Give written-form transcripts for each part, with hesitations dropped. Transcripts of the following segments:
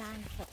gian thật.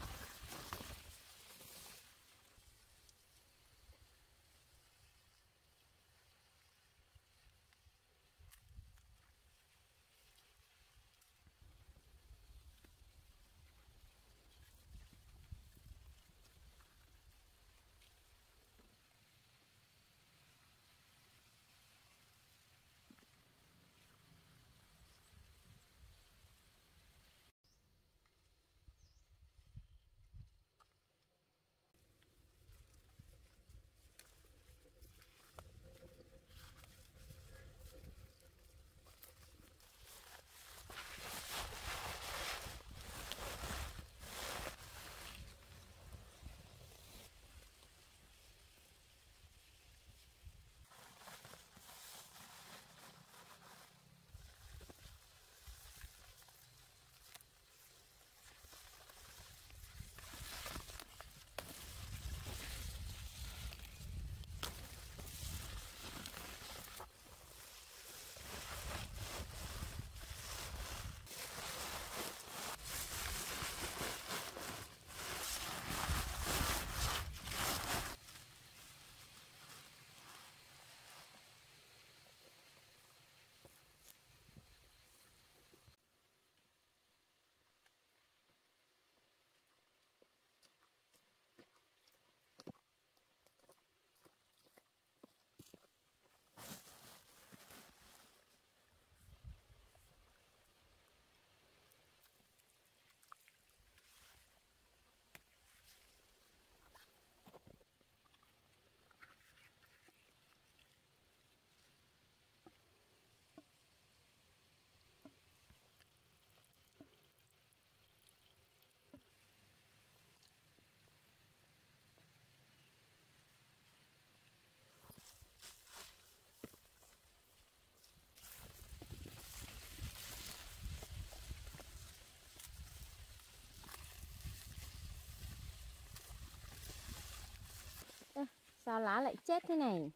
Sao lá lại chết thế này?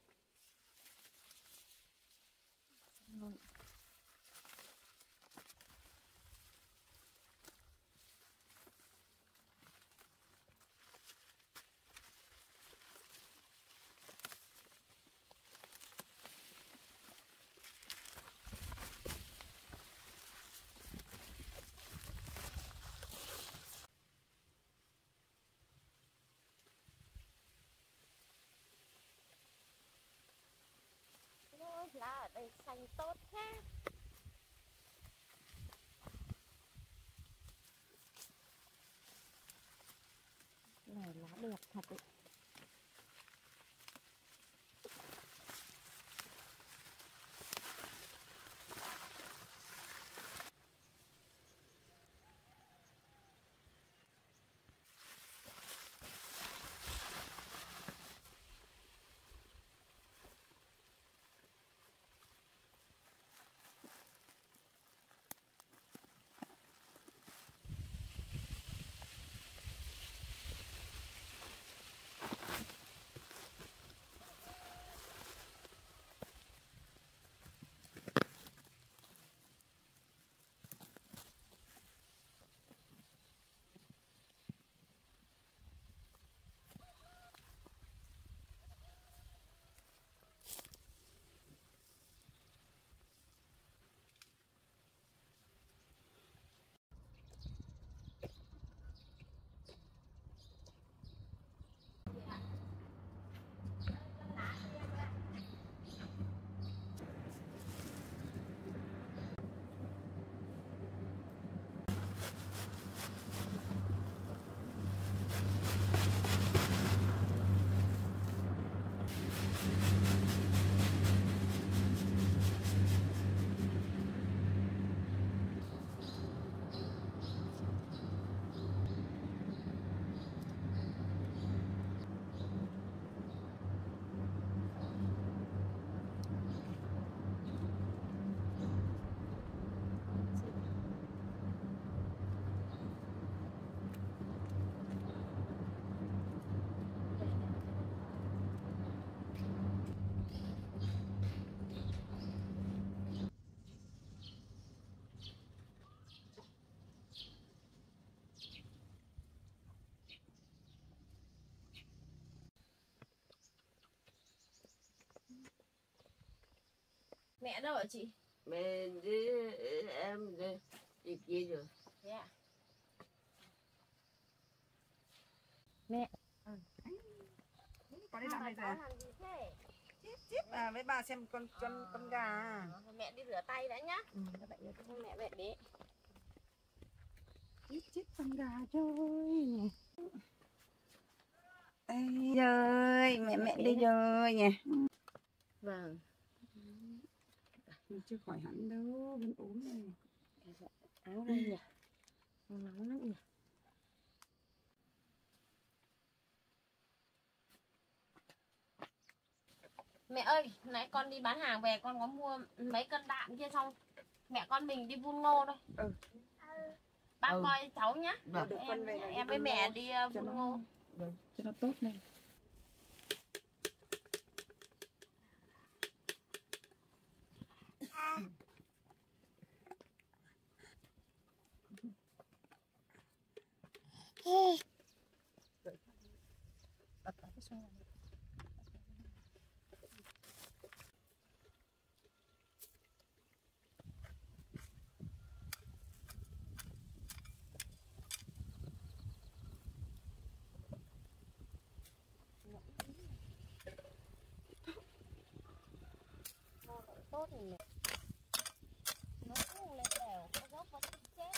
Ôi, lá ở đây xanh tốt thế. Này lá đẹp thật đấy. Mẹ đâu hả chị? Mẹ đi, em đi kia rồi. Thế à? Mẹ. Con đi làm này rồi à? Làm gì thế? Chip à, với bà xem con gà à? Mẹ đi rửa tay đã nhá. Mẹ về đi. Chip con gà chơi. Đây rồi, mẹ đi rồi nhỉ. Vâng. Chưa khỏi hẳn đâu, vẫn ốm này. Áo đây nhỉ? Nóng lắm nhỉ? Mẹ ơi, nãy con đi bán hàng về con có mua mấy cân đạm kia xong mẹ con mình đi vun ngô thôi. Bác coi cháu nhá. Em với mẹ đi vun ngô. Cho nó tốt lên. Tốt rồi mẹ. Nó không lên đều, nó gốc vẫn chết.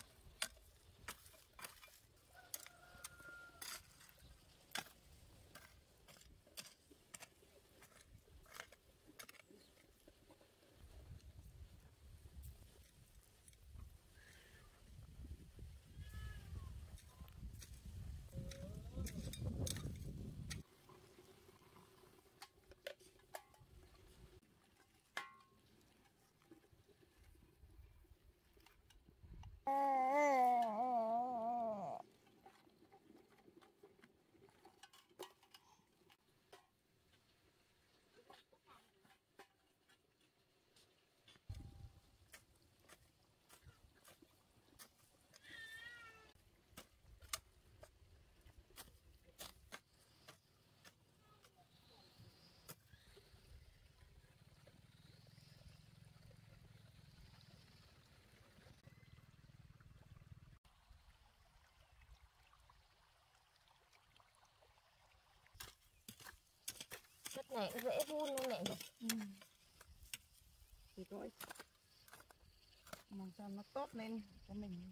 Đất này cũng dễ vun luôn mẹ nhỉ? Thì thôi. Mong sao nó tốt lên cho mình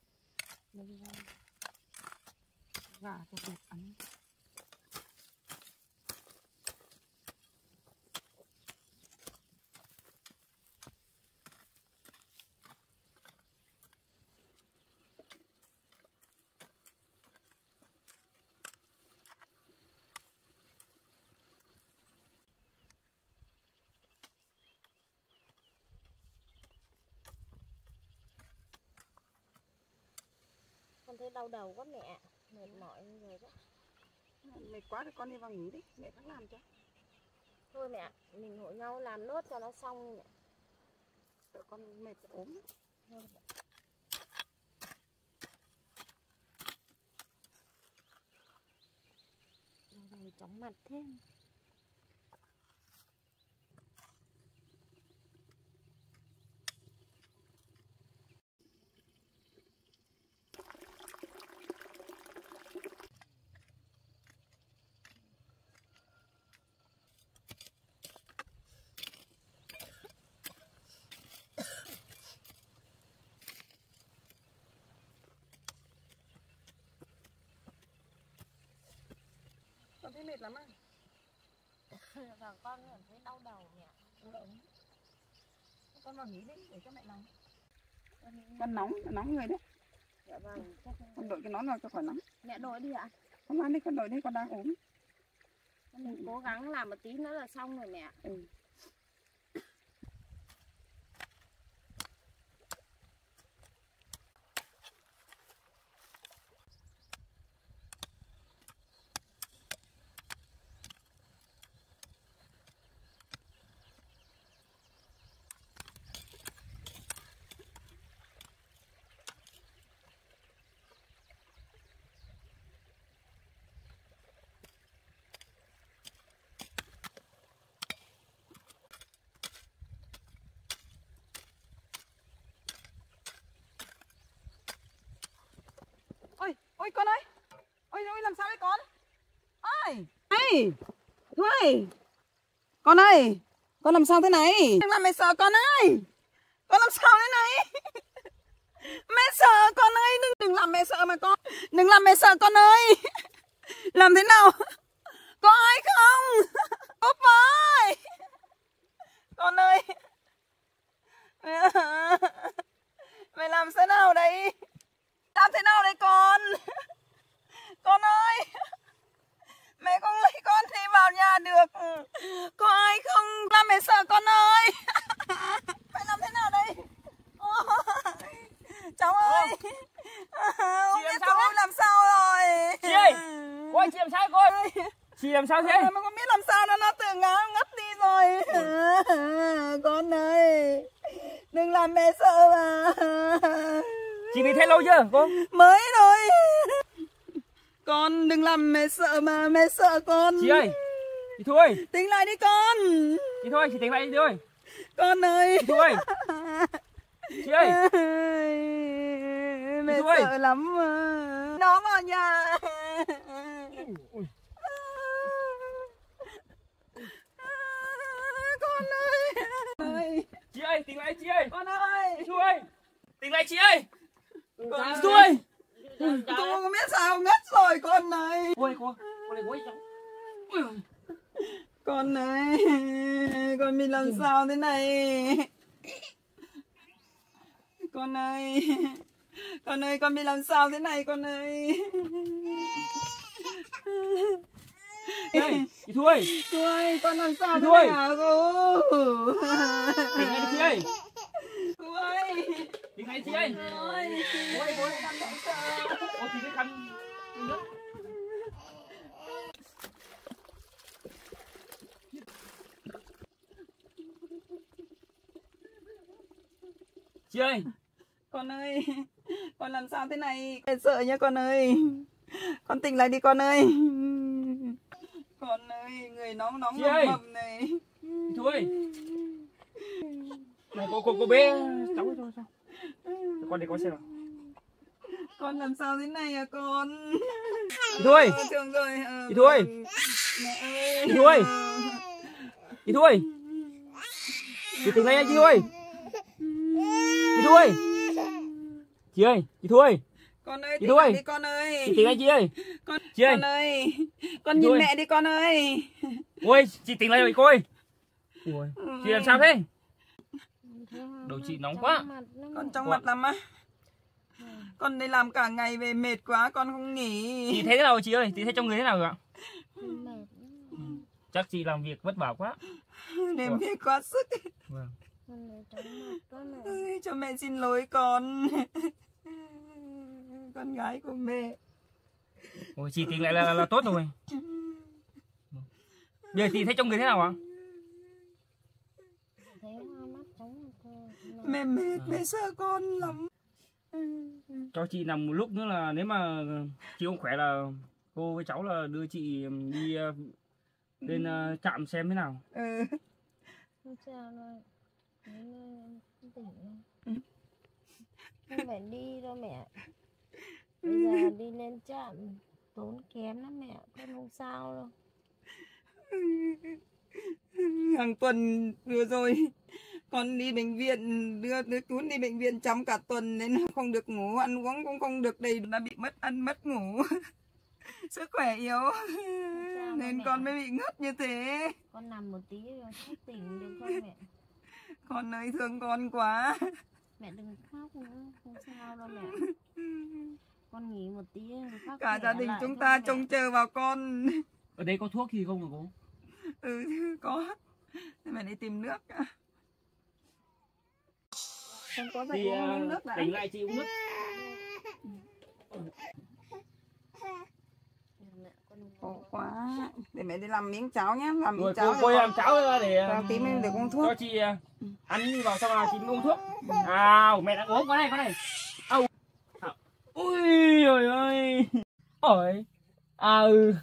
gà cho đẹp ăn. Con thấy đau đầu quá mẹ, mệt mỏi rồi đó. Mệt quá thì con đi vào nghỉ đi, mẹ vẫn làm cho. Thôi mẹ, mình hội nhau làm nốt cho nó xong đi mẹ. Sợ con mệt ốm. Thôi mẹ. Đau đầu chóng mặt thế. Con thấy mệt lắm à? Và con thấy đau đầu mẹ. Con vào nghỉ đi để cho mẹ nóng. Con nóng người đấy. Dạ vâng. Con đội cái nón vào cho khỏi nóng. Mẹ đổi đi ạ. Không ăn đi, con đội đi, con đang ốm. Mình cố gắng làm một tí nữa là xong rồi mẹ. Ôi con ơi. Ôi làm sao đấy con? Ôi. Ê. Ôi. Con ơi. Con làm sao thế này? Đừng làm mẹ sợ con ơi. Con làm sao thế này? Mẹ sợ con ơi, đừng làm mẹ sợ mà con. Đừng làm mẹ sợ con ơi. Làm thế nào? Có ai không? Úp ơi. Con ơi. Mày làm thế nào đây? Làm thế nào đây con? Con ơi. Mẹ không lấy con đi vào nhà được. Có ai không? Làm mẹ sợ con ơi. Mày làm thế nào đây? Cháu ơi. Không biết cháu làm sao rồi. Chị ơi. Cô chị làm sao cô? Chị làm sao thế? Mà không biết làm sao nó tự ngã ngất đi rồi. Con ơi. Đừng làm mẹ sợ mà. Chị bị thế lâu chưa cô? Mới thôi. Con đừng làm mẹ sợ mà, mẹ sợ con. Chị ơi. Chị Thu ơi. Tỉnh lại đi con. Chị Thu ơi, chị tỉnh lại đi ơi. Con ơi. Chị Thu ơi. Chị ơi. Mẹ Thu ơi. sợ lắm mà. Nó vào nhà. Con ơi. Chị ơi, tỉnh lại chị ơi. Con ơi. Chị Thu ơi. Tỉnh lại chị ơi. Con Chị Thu ơi. Cô không biết sao ngất rồi con ơi. Cô ơi, cô này cô ấy cháu. Con ơi. Con bị làm sao thế này? Con ơi. Con ơi, con bị làm sao thế này con ơi? Chị Thu ơi. Cô ơi, con làm sao Chị thế Thu ơi. này hả cô? Tỉnh lại đi chị ơi. Cô ơi. Tỉnh lại chị ơi. Cô ơi. Cô ơi, cô ơi. Cô thì cái khăn nước. Chị ơi. Con ơi. Con làm sao thế này? Em sợ nhá con ơi. Con tỉnh lại đi con ơi. Con ơi, người nóng nóng Chị ơi. mầm này. Chị Thu ơi. Này cô bé cháu sao? Con để con xem nào. Con làm sao thế này à con? Chị Thu ơi. Thương rồi. Chị Thu ơi. Mẹ ơi. Chị Thu ơi. Chị Thu ơi. Chị tỉnh lại nha chị Thu ơi. Chị Thu ơi. Chị ơi, chị Thu ơi. Con ơi, chị tỉnh Thu lại ơi. đi con ơi. Chị tỉnh lại chị ơi. Chị ơi. Con ơi. Con Chị nhìn ơi. mẹ đi con ơi. Ôi, chị tỉnh lại rồi cô ơi. Ôi, chị làm sao thế? Đầu chị nóng quá. Con trong mặt lắm á. Con đi làm cả ngày về mệt quá, con không nghỉ. Chị thấy thế nào chị ơi? Chị thấy trong người thế nào rồi ạ? Chắc chị làm việc vất vả quá. Đêm về quá sức. Vâng. Cho mẹ xin lỗi con. Con gái của mẹ. Ôi, chị tỉnh lại là tốt rồi. Bây giờ chị thấy trong người thế nào ạ? Mẹ mệt, mẹ sợ con lắm. Cho chị nằm một lúc nữa là nếu mà chị không khỏe là cô với cháu là đưa chị đi lên trạm xem thế nào. Không sao đâu. Tỉnh. Không phải đi đâu mẹ. Bây giờ đi lên trạm tốn kém lắm mẹ. Con không sao đâu. Hàng tuần vừa rồi con đi bệnh viện, đưa Tuấn đi bệnh viện chăm cả tuần nên không được ngủ, ăn uống cũng không được đầy, đã bị mất ăn mất ngủ. Sức khỏe yếu nên mẹ. con mới bị ngất như thế. Con nằm một tí rồi sắp tỉnh được không mẹ? Con ơi, thương con quá. Mẹ đừng khóc nữa, không sao đâu mẹ. Con nghỉ một tí rồi khóc. Cả gia đình chúng ta trông chờ vào con. Ở đây có thuốc gì không hả cô? Có. Mẹ đi tìm nước. Con có dậy Thì uống nước đã. tỉnh lại chị uống nước. Khổ quá. Để mẹ đi làm miếng cháo nhé. Làm miếng Rồi cháo. cô làm cháo ra để tí mới được uống thuốc. cho chị ăn vào xong là chị mới uống thuốc. À, mẹ đang uống con này. Ôi trời ơi. Ôi. À ừ.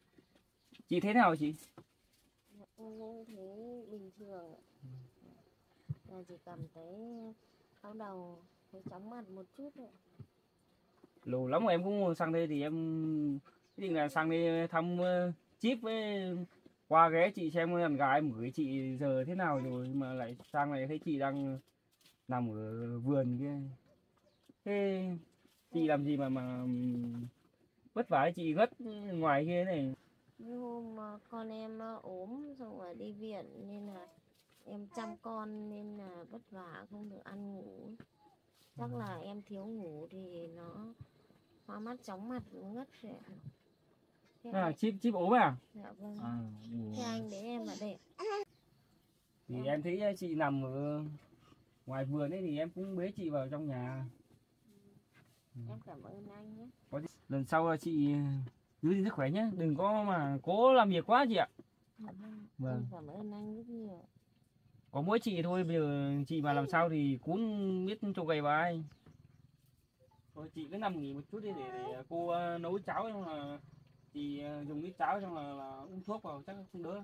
Chị thế nào chị? Con thấy bình thường. Là chỉ cảm thấy đau đầu với chóng mặt một chút thôi. Lâu lắm rồi em cũng sang đây thì em quyết định là sang đây thăm chip với qua ghé chị xem con gái em gửi chị giờ thế nào rồi mà lại sang này thấy chị đang nằm ở vườn kia. Thế chị làm gì mà vất vả chị gất ngoài kia này. Như hôm mà con em ốm xong rồi đi viện nên là em chăm con nên là vất vả không được ăn ngủ. Chắc là em thiếu ngủ thì nó hoa mắt chóng mặt ngất rồi ạ. Chip ốm à? Dạ vâng. À, Thế anh để em ở đây. thì em thấy chị nằm ở ngoài vườn ấy thì em cũng bế chị vào trong nhà. Em cảm ơn anh nhé. Lần sau chị giữ gìn sức khỏe nhé, đừng có mà cố làm việc quá chị ạ. Dạ vâng. Vâng. Em cảm ơn anh rất nhiều. Có mỗi chị thôi, bây giờ chị mà làm sao thì cũng biết trông gầy vào ai. Thôi chị cứ nằm nghỉ một chút đi để cô nấu cháo, xong là chị dùng ít cháo xong là uống thuốc vào chắc không đỡ.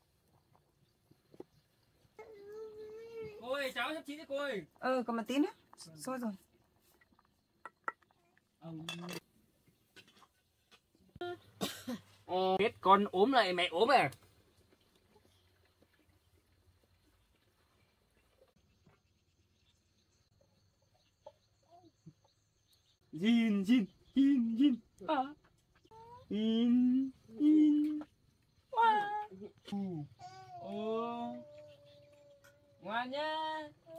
Cô ơi, cháo sắp chín đấy cô ơi. Còn một tí nữa. Sôi rồi. Biết con ốm lại mẹ ốm à? Jin Jin Jin Jin à. Jin Jin ngoan nhá.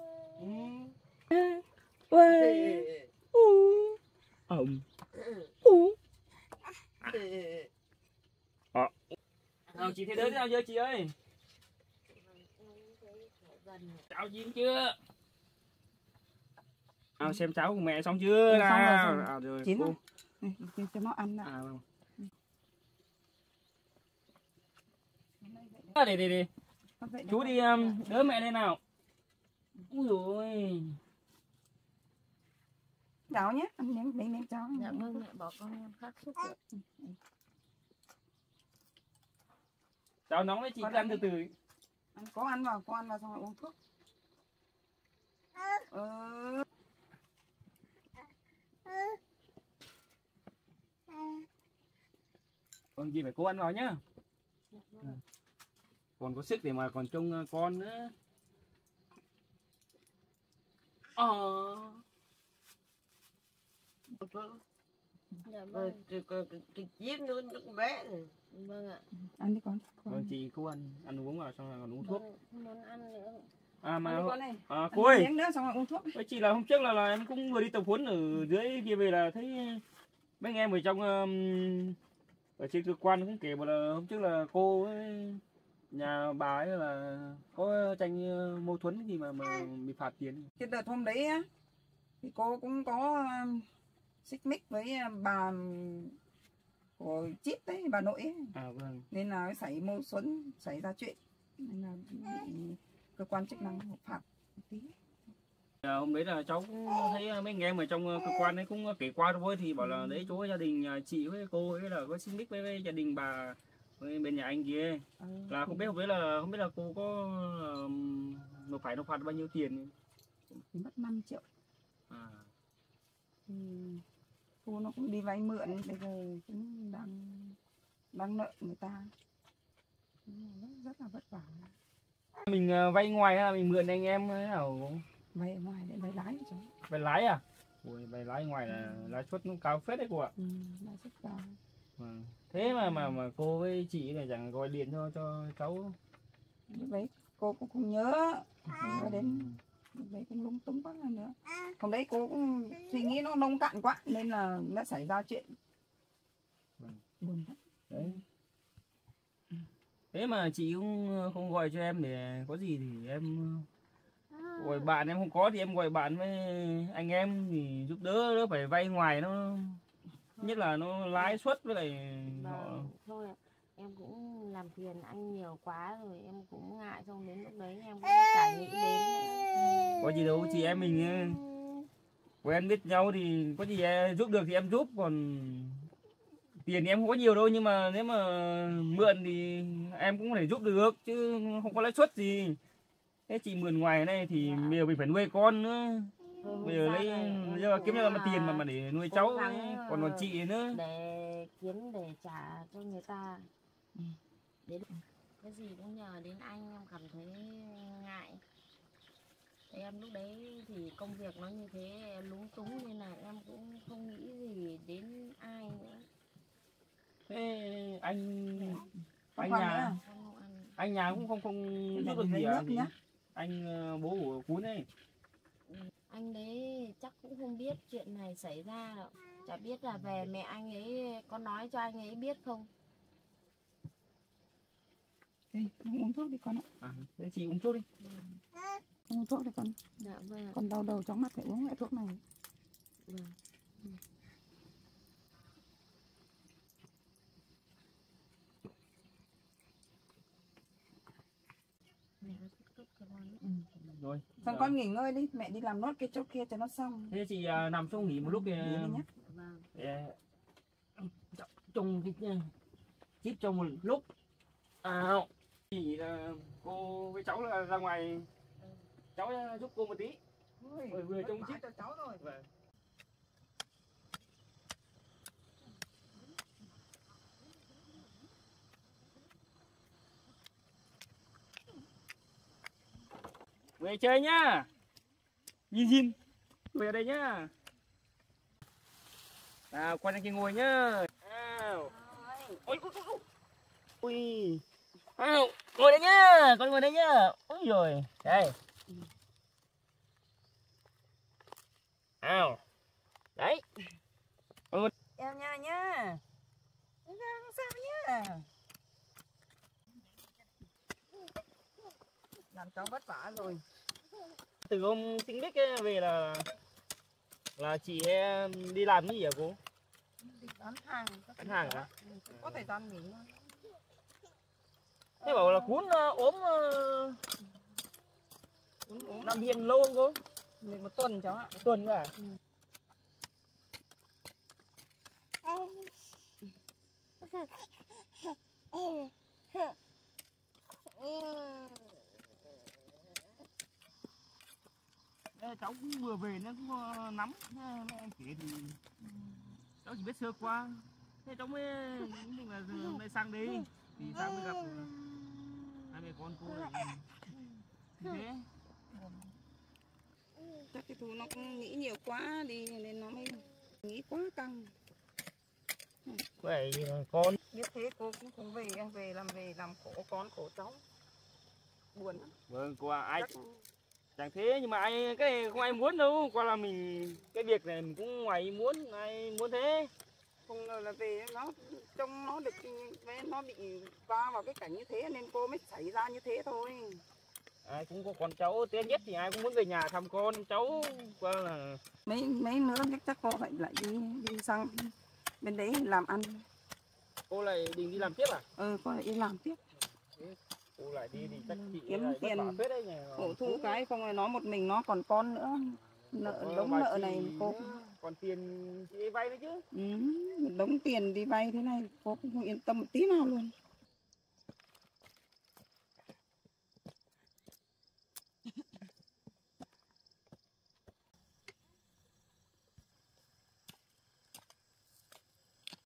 Chị thấy đỡ thế nào chưa chị ơi? Cháu chín chưa? Xem cháu của mẹ xong chưa? Xong rồi. Rồi Chín cô. rồi. Này, cho nó ăn đã. Vâng. Để chú đi đỡ mẹ lên nào. Úi dồi. Cháu nhé, ăn miếng cháu. Dạ vâng, mẹ bỏ con em khát xúc rồi. Cháu nóng đấy chị cứ ăn từ từ. Có ăn vào xong rồi uống thuốc. Còn gì phải cô ăn vào nhá. Còn có sức để mà còn trông con nữa. Dạ vâng. Giết nó bé này. Vâng ạ. Ăn đi con. Vâng chị cô ăn uống vào xong rồi còn uống thuốc. Vâng, không muốn ăn nữa. Mà con này. cô ơi. Miếng nữa xong rồi uống thuốc. Với chị là hôm trước là em cũng vừa đi tập huấn ở dưới kia về là thấy mấy anh em ở trong ở trên cơ quan cũng kể bảo là hôm trước là cô ấy, nhà bà ấy là có tranh mâu thuẫn gì mà bị phạt tiền. Cái đợt hôm đấy á thì cô cũng có xích mích với bà của Chip đấy, bà nội ấy. Vâng. Nên là xảy ra chuyện nên là bị cơ quan chức năng phạt một tí. Hôm đấy là cháu cũng thấy mấy anh em ở trong cơ quan ấy cũng kể qua thôi thì bảo là đấy chỗ gia đình nhà chị với cô ấy là có xích mích với gia đình bà với bên nhà anh kia là không biết không biết là cô có nộp phạt bao nhiêu tiền thì mất 5 triệu. Cô nó cũng đi vay mượn, bây giờ cũng đang nợ người ta, rất là vất vả. Mình vay ngoài hay là mình mượn anh em thế nào? Vay ngoài để vay lái chứ. Vay lái à? Ui, vay lái ngoài là lãi suất nó cao phết đấy cô ạ. Lãi suất cao. Thế mà cô với chị này chẳng gọi điện cho cháu. Lúc đấy cô cũng không nhớ, đến lúc đấy cũng lung túng quá nữa. Hôm đấy cô cũng suy nghĩ nó nông cạn quá nên là đã xảy ra chuyện. Buồn lắm. Đấy. Thế mà chị cũng không gọi cho em để có gì thì em gọi bạn, em không có thì em gọi bạn với anh em thì giúp đỡ phải vay ngoài nó nhất là nó lãi suất với lại họ... Thôi em cũng làm phiền anh nhiều quá rồi em cũng ngại, xong đến lúc đấy em cũng chả nghĩ đến nữa. Có gì đâu chị em mình quen biết nhau thì có gì giúp được thì em giúp, còn tiền thì em không có nhiều đâu nhưng mà nếu mà mượn thì em cũng có thể giúp được chứ không có lãi suất gì. Thế chị mượn ngoài này thì bây giờ mình phải nuôi con nữa. Bây giờ lấy giờ kiếm ra mà tiền mà để nuôi cháu ấy. Còn chị nữa. Để kiếm để trả cho người ta. Đến cái gì cũng nhờ đến anh, em cảm thấy ngại. Em lúc đấy thì công việc nó như thế lúng túng nên là em cũng không nghĩ gì đến ai nữa. Thế anh Không nhà Không ăn. anh nhà cũng không giúp được gì à? Anh bố của Cún ấy. Anh đấy chắc cũng không biết chuyện này xảy ra đâu. Chả biết là về mẹ anh ấy có nói cho anh ấy biết không. Đi, uống thuốc đi con ạ. Thế chị uống thuốc đi. Uống thuốc đi con. Dạ vâng. Con đau đầu chóng mặt phải uống loại thuốc này. Vâng. Rồi. Xong con nghỉ ngơi đi, mẹ đi làm nốt cái chỗ kia cho nó xong. Thế chị nằm xuống nghỉ một lúc Nghỉ đi nhé. Trông cái chip trong một lúc. Thì cô với cháu là ra ngoài, cháu giúp cô một tí. Vừa trông chip cho cháu rồi. Vâng. Về chơi nhá. Nhìn về đây nhá. Quay lên kia ngồi nhá. Ôi. Ui. Ngồi đây nhá, con ngồi đây nhá. Ôi rồi, đây. Đấy. Em nha. Không sao nhá. Làm cháu vất vả rồi. Từ hôm sinh Bích về là chị em đi làm cái gì hả cô? Đi bán hàng. Bán hàng hả? Có thời gian nghỉ mà. Thế bảo là Cún ốm nằm viện lâu không cô? Nghỉ một tuần cháu ạ. Một tuần nữa à? Cháu cũng vừa về nó cũng nắm mẹ em kể thì cháu chỉ biết sơ qua, thế cháu mới định là hôm nay sang đây thì sang mới gặp hai mẹ con cô lại như thế. Chắc cái Thu nó cũng nghĩ nhiều quá đi nên nó mới nghĩ quá căng. Vậy con Biết thế cô cũng không về làm khổ con khổ cháu. Buồn lắm. vâng cô ai chẳng thế nhưng mà ai cái này không ai muốn đâu, qua là mình cái việc này mình cũng ngoài muốn, ai muốn thế. Không ngờ là về nó trông nó được nó bị va vào cái cảnh như thế nên cô mới xảy ra như thế thôi. Ai cũng có con cháu té nhất thì ai cũng muốn về nhà thăm con cháu, qua là Mấy nữa chắc cô phải lại đi sang bên đấy làm ăn. cô lại định đi làm tiếp à? Cô lại đi làm tiếp. Cô lại đi thì chắc chị Kiếm lại tiền vất vả phết đấy nhỉ. Hộ thu cái không là nó một mình nó còn con nữa. Đống nợ này cô còn tiền chị vay nữa chứ. đống tiền đi vay thế này cô cũng không yên tâm một tí nào luôn.